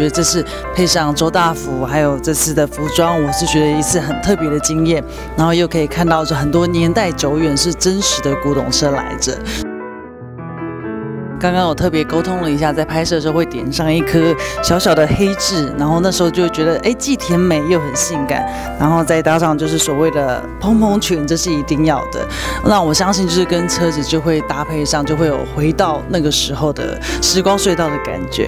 觉得这次配上周大福，还有这次的服装，我是觉得一次很特别的经验。然后又可以看到很多年代久远是真实的古董车来着。刚刚我特别沟通了一下，在拍摄的时候会点上一颗小小的黑痣，然后那时候就觉得既甜美又很性感，然后再搭上就是所谓的蓬蓬裙，这是一定要的。那我相信就是跟车子就会搭配上，就会有回到那个时候的时光隧道的感觉。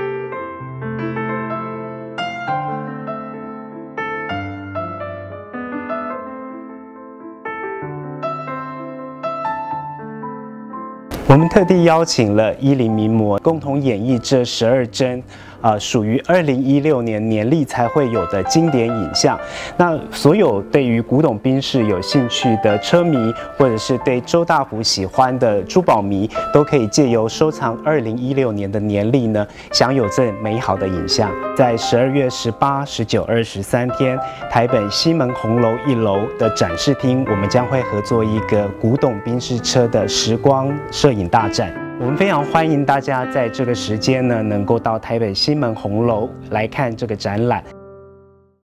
我们特地邀请了10名模共同演绎这12帧，属于2016年年历才会有的经典影像。那所有对于古董宾士有兴趣的车迷，或者是对周大福喜欢的珠宝迷，都可以借由收藏2016年的年历呢，享有这美好的影像。在12月18、19、23天，台北西门红楼1楼的展示厅，我们将会合作一个古董宾士车的时光摄影大展。我们非常欢迎大家在这个时间呢，能够到台北西门红楼来看这个展览。